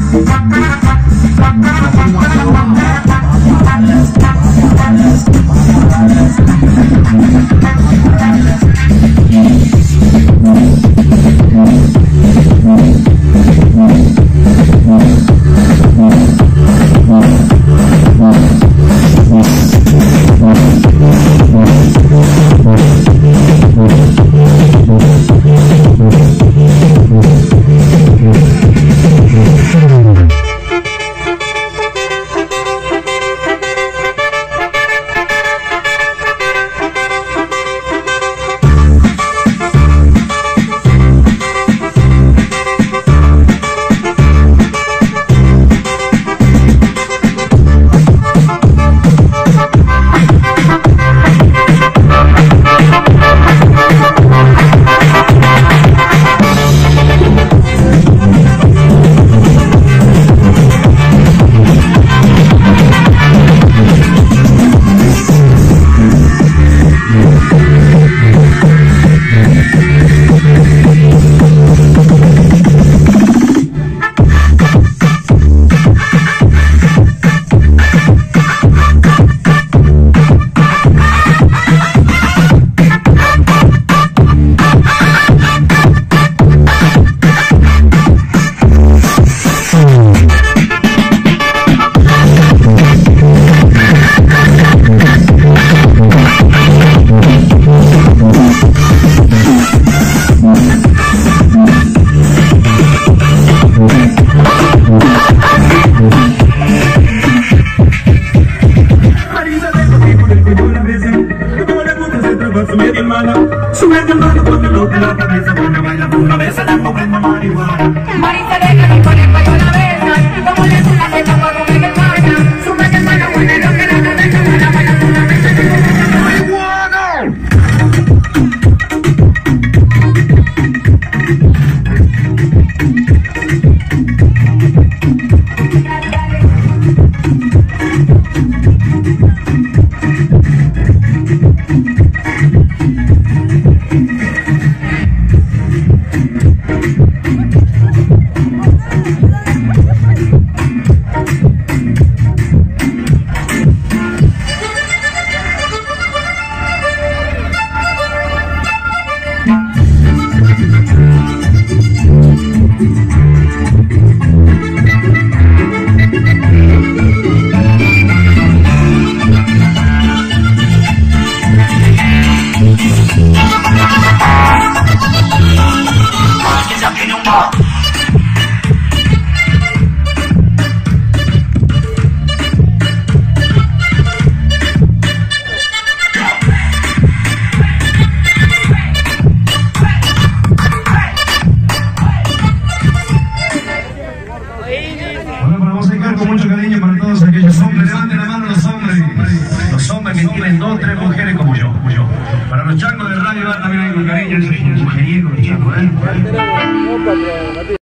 Sube de mano cuando no te la cabeza, cuando baila por una vez, la comiendo marihuana. Marisa deja que con el cuello la besa, como le suena se tapa con el pana. Sube de mano con el que la cabeza, cuando baila por una vez, la comiendo marihuana. Vamos a dedicar con mucho cariño para todos aquellos hombres. Levanten la mano los hombres que tienen 2 o 3 mujeres como yo. Para los changos de radio también hay con cariño, ese mujeriego, chicos,